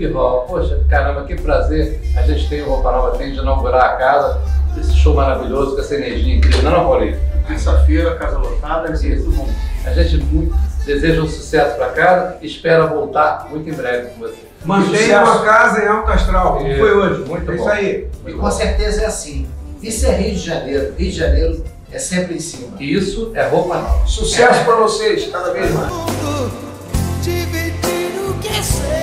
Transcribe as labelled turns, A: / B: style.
A: que rola. Poxa, caramba, que prazer a gente tem o Roupa Nova, tem de inaugurar a casa, esse show maravilhoso, com essa energia incrível. Não, Paulinho?
B: Terça-feira, casa lotada, vai ser muito bom.
A: A gente deseja um sucesso para casa e espera voltar muito em breve com você.
C: Mantenha uma casa em alto astral, como foi hoje.
A: Muito
C: é
A: bom.
C: Isso aí.
D: E com certeza é assim. Isso é Rio de Janeiro. Rio de Janeiro é sempre em cima.
A: Isso é Roupa Nova.
C: Sucesso para vocês, cada vez mais.
E: Dividir o que sei.